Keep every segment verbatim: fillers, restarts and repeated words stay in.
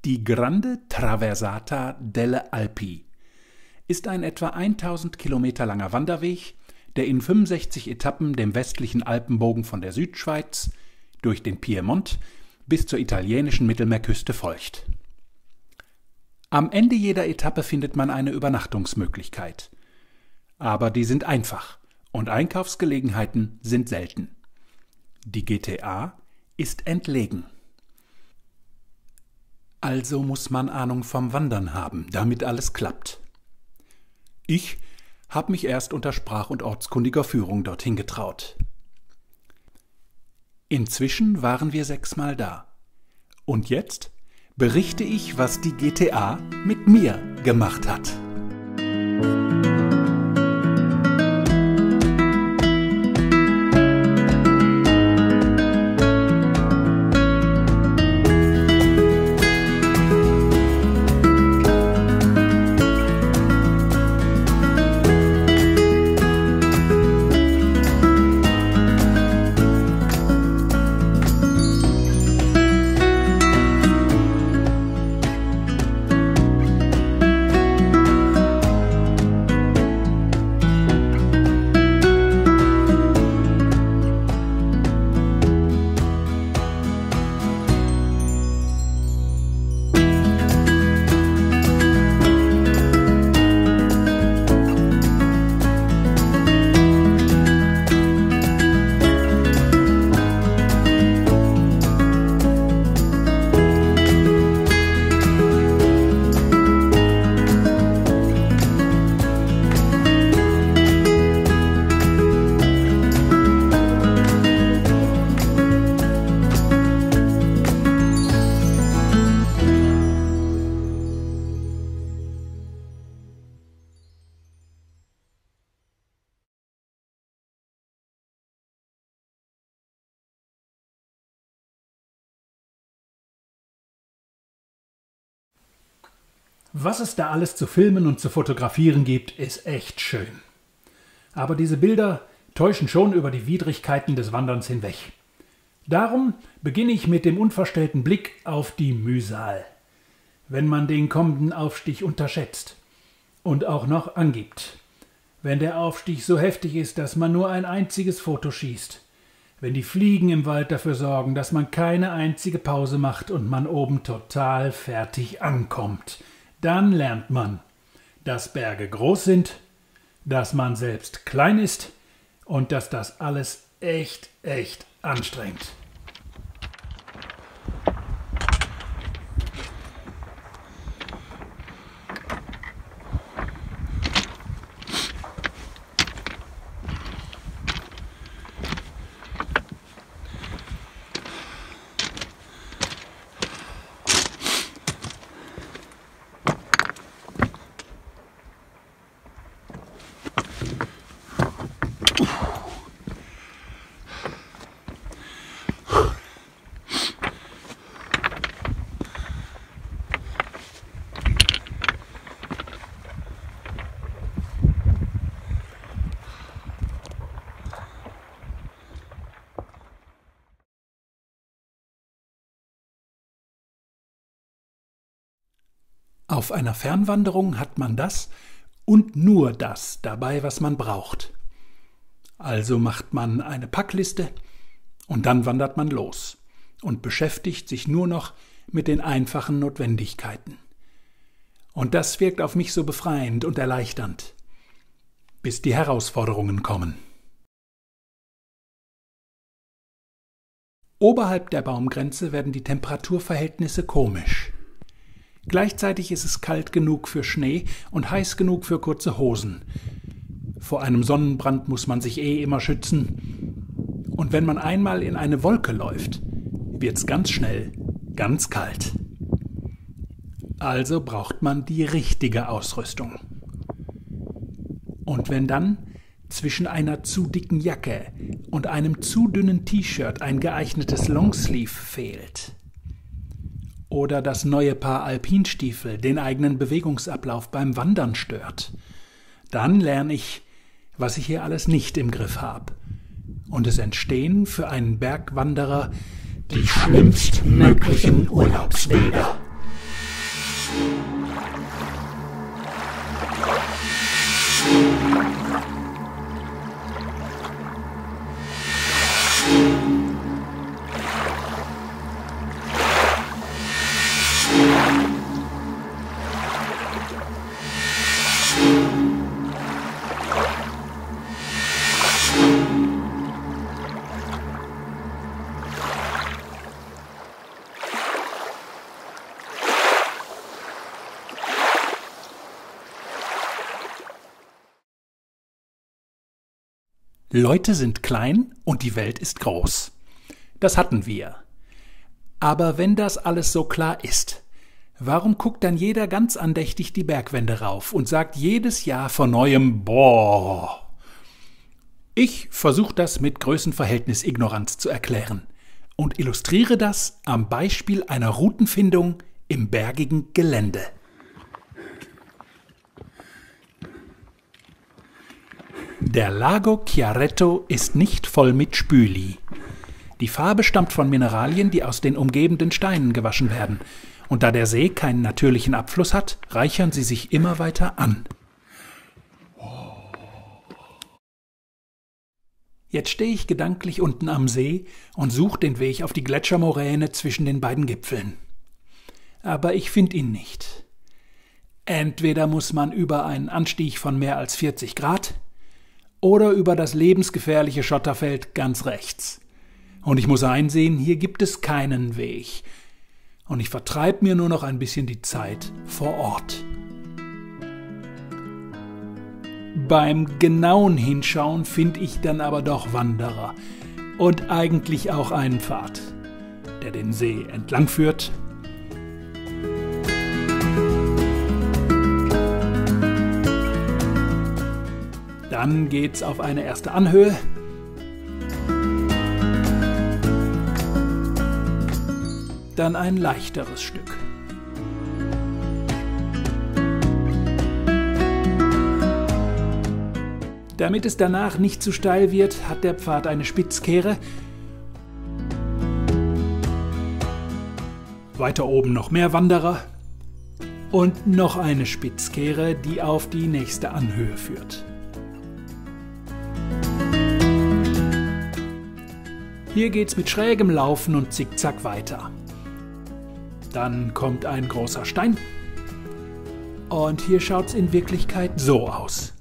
Die Grande Traversata delle Alpi ist ein etwa tausend Kilometer langer Wanderweg, der in fünfundsechzig Etappen dem westlichen Alpenbogen von der Südschweiz durch den Piemont bis zur italienischen Mittelmeerküste folgt. Am Ende jeder Etappe findet man eine Übernachtungsmöglichkeit. Aber die sind einfach und Einkaufsgelegenheiten sind selten. Die G T A ist entlegen. Also muss man Ahnung vom Wandern haben, damit alles klappt. Ich habe mich erst unter sprach- und ortskundiger Führung dorthin getraut. Inzwischen waren wir sechsmal da. Und jetzt berichte ich, was die G T A mit mir gemacht hat. Was es da alles zu filmen und zu fotografieren gibt, ist echt schön. Aber diese Bilder täuschen schon über die Widrigkeiten des Wanderns hinweg. Darum beginne ich mit dem unverstellten Blick auf die Mühsal, wenn man den kommenden Aufstieg unterschätzt und auch noch angibt. Wenn der Aufstieg so heftig ist, dass man nur ein einziges Foto schießt. Wenn die Fliegen im Wald dafür sorgen, dass man keine einzige Pause macht und man oben total fertig ankommt. Dann lernt man, dass Berge groß sind, dass man selbst klein ist und dass das alles echt, echt anstrengt. Auf einer Fernwanderung hat man das und nur das dabei, was man braucht. Also macht man eine Packliste und dann wandert man los und beschäftigt sich nur noch mit den einfachen Notwendigkeiten. Und das wirkt auf mich so befreiend und erleichternd, bis die Herausforderungen kommen. Oberhalb der Baumgrenze werden die Temperaturverhältnisse komisch. Gleichzeitig ist es kalt genug für Schnee und heiß genug für kurze Hosen. Vor einem Sonnenbrand muss man sich eh immer schützen. Und wenn man einmal in eine Wolke läuft, wird's ganz schnell ganz kalt. Also braucht man die richtige Ausrüstung. Und wenn dann zwischen einer zu dicken Jacke und einem zu dünnen T-Shirt ein geeignetes Longsleeve fehlt, oder das neue Paar Alpinstiefel den eigenen Bewegungsablauf beim Wandern stört, dann lerne ich, was ich hier alles nicht im Griff habe. Und es entstehen für einen Bergwanderer die schlimmstmöglichen Urlaubsbilder. Leute sind klein und die Welt ist groß. Das hatten wir. Aber wenn das alles so klar ist, warum guckt dann jeder ganz andächtig die Bergwände rauf und sagt jedes Jahr von neuem Boah? Ich versuche das mit Größenverhältnis Ignoranz zu erklären und illustriere das am Beispiel einer Routenfindung im bergigen Gelände. Der Lago Chiaretto ist nicht voll mit Spüli. Die Farbe stammt von Mineralien, die aus den umgebenden Steinen gewaschen werden. Und da der See keinen natürlichen Abfluss hat, reichern sie sich immer weiter an. Jetzt stehe ich gedanklich unten am See und suche den Weg auf die Gletschermoräne zwischen den beiden Gipfeln. Aber ich finde ihn nicht. Entweder muss man über einen Anstieg von mehr als vierzig Grad oder über das lebensgefährliche Schotterfeld ganz rechts. Und ich muss einsehen, hier gibt es keinen Weg. Und ich vertreibe mir nur noch ein bisschen die Zeit vor Ort. Beim genauen Hinschauen finde ich dann aber doch Wanderer und eigentlich auch einen Pfad, der den See entlang führt. Dann geht's auf eine erste Anhöhe. Dann ein leichteres Stück. Damit es danach nicht zu steil wird, hat der Pfad eine Spitzkehre. Weiter oben noch mehr Wanderer und noch eine Spitzkehre, die auf die nächste Anhöhe führt. Hier geht's mit schrägem Laufen und Zickzack weiter. Dann kommt ein großer Stein und hier schaut's in Wirklichkeit so aus.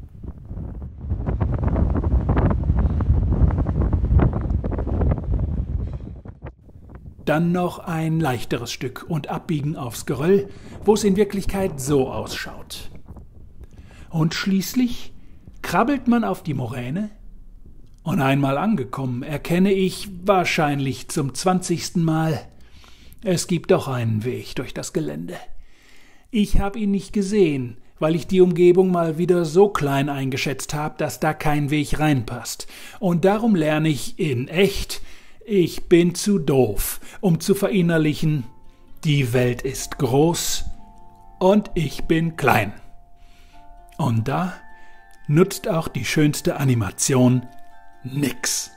Dann noch ein leichteres Stück und abbiegen aufs Geröll, wo es in Wirklichkeit so ausschaut. Und schließlich krabbelt man auf die Moräne und einmal angekommen erkenne ich wahrscheinlich zum zwanzigsten Mal, es gibt doch einen Weg durch das Gelände. Ich habe ihn nicht gesehen, weil ich die Umgebung mal wieder so klein eingeschätzt habe, dass da kein Weg reinpasst. Und darum lerne ich in echt, ich bin zu doof, um zu verinnerlichen, die Welt ist groß und ich bin klein. Und da nutzt auch die schönste Animation nix.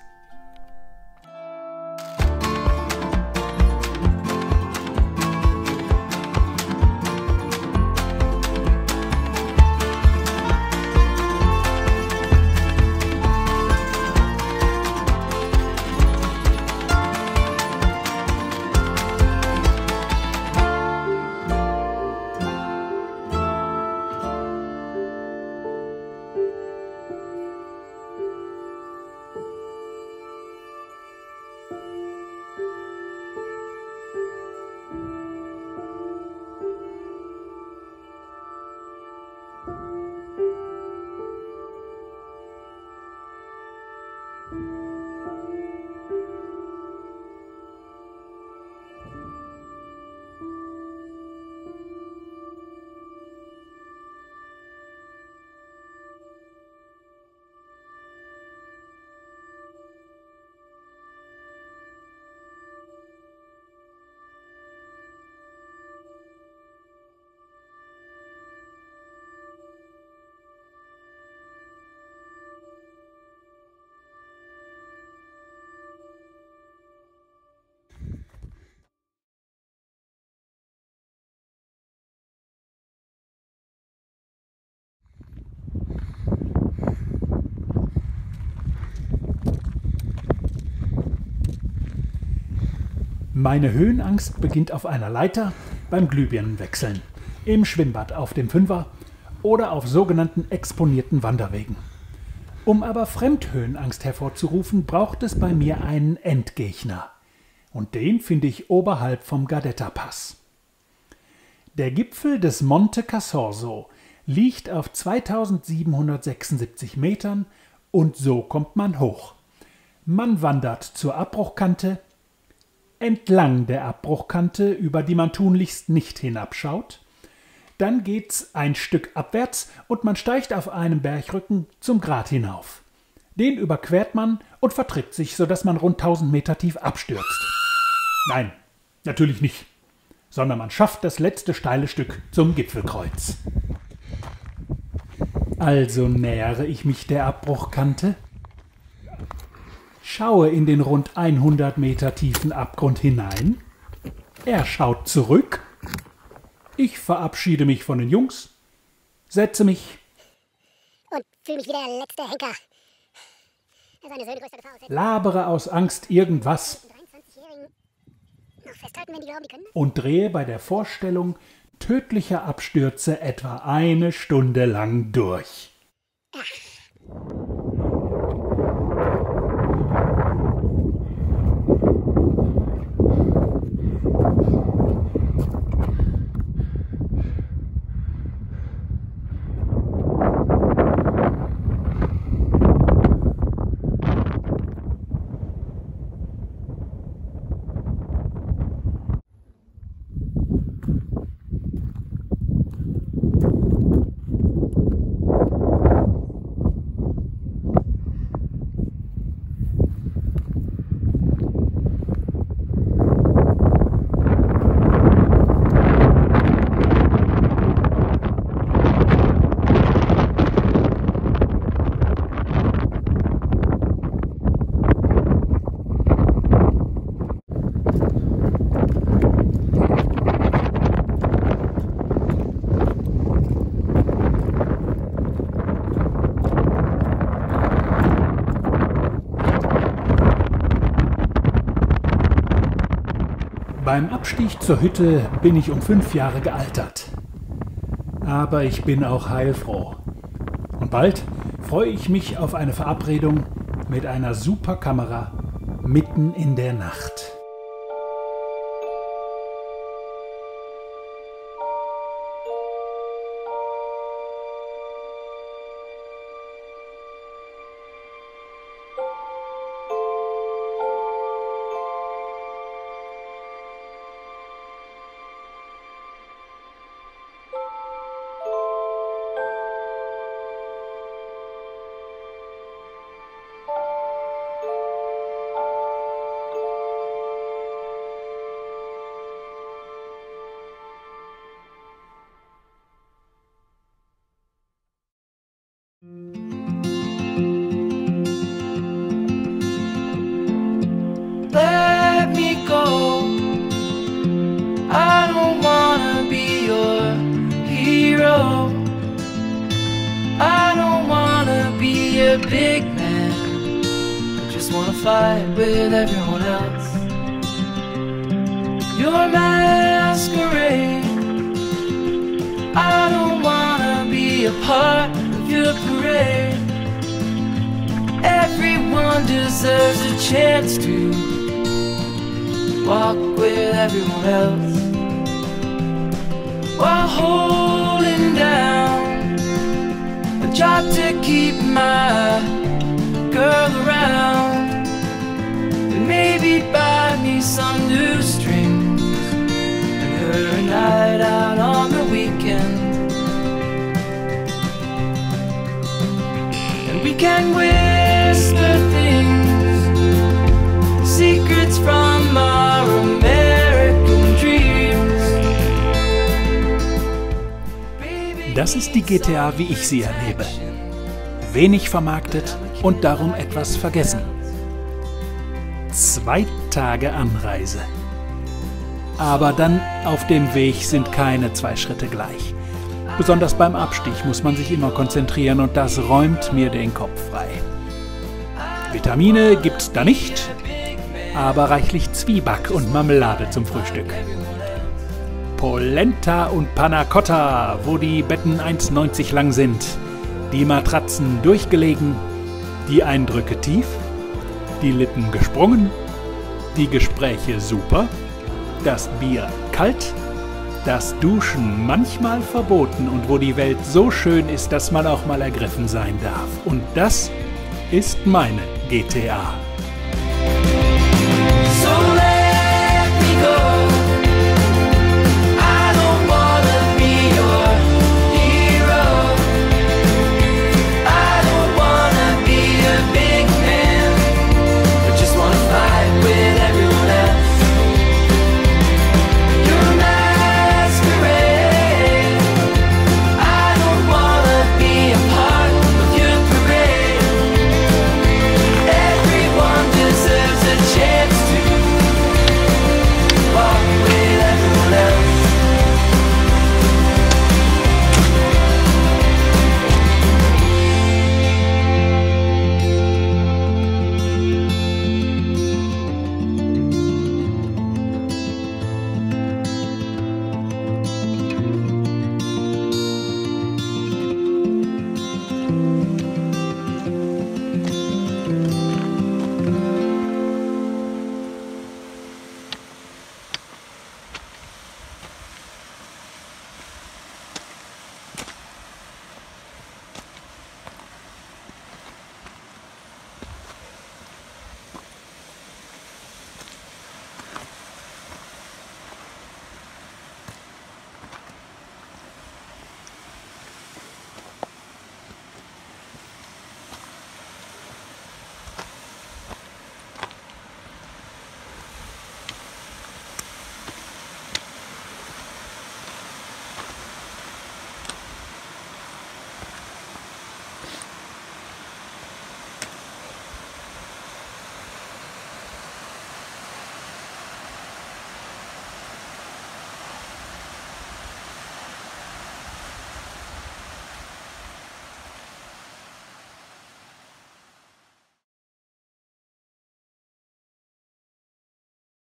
Meine Höhenangst beginnt auf einer Leiter, beim Glühbirnenwechseln, im Schwimmbad auf dem Fünfer oder auf sogenannten exponierten Wanderwegen. Um aber Fremdhöhenangst hervorzurufen, braucht es bei mir einen Endgegner. Und den finde ich oberhalb vom Gardetta-Pass. Der Gipfel des Monte Casorso liegt auf zweitausendsiebenhundertsechsundsiebzig Metern und so kommt man hoch. Man wandert zur Abbruchkante, entlang der Abbruchkante, über die man tunlichst nicht hinabschaut. Dann geht's ein Stück abwärts und man steigt auf einem Bergrücken zum Grat hinauf. Den überquert man und vertritt sich, sodass man rund tausend Meter tief abstürzt. Nein, natürlich nicht, sondern man schafft das letzte steile Stück zum Gipfelkreuz. Also nähere ich mich der Abbruchkante, schaue in den rund hundert Meter tiefen Abgrund hinein, er schaut zurück, ich verabschiede mich von den Jungs, setze mich und fühle mich wie der letzte Henker. Seine Söhne größter Gefahr aussetzen. Labere aus Angst irgendwas noch festhalten, wenn die glauben, die können. Und drehe bei der Vorstellung tödlicher Abstürze etwa eine Stunde lang durch. Ach. Beim Abstieg zur Hütte bin ich um fünf Jahre gealtert. Aber ich bin auch heilfroh. Und bald freue ich mich auf eine Verabredung mit einer Superkamera mitten in der Nacht. Let me go. I don't wanna be your hero. I don't wanna be a big man. I just wanna fight with everyone else. Your masquerade. I don't wanna be a part of your parade. Everyone deserves a chance to walk with everyone else while holding down a job to keep my girl around, and maybe buy me some new strings and her a night out on the weekend, and we can whisper things, secrets from our American dreams. Das ist die G T A, wie ich sie erlebe. Wenig vermarktet und darum etwas vergessen. Zwei Tage Anreise. Aber dann auf dem Weg sind keine zwei Schritte gleich. Besonders beim Abstieg muss man sich immer konzentrieren und das räumt mir den Kopf frei. Vitamine gibt's da nicht, aber reichlich Zwieback und Marmelade zum Frühstück. Polenta und Panna Cotta, wo die Betten eins neunzig lang sind, die Matratzen durchgelegen, die Eindrücke tief, die Lippen gesprungen, die Gespräche super, das Bier kalt, das Duschen manchmal verboten und wo die Welt so schön ist, dass man auch mal ergriffen sein darf. Und das ist meine G T A.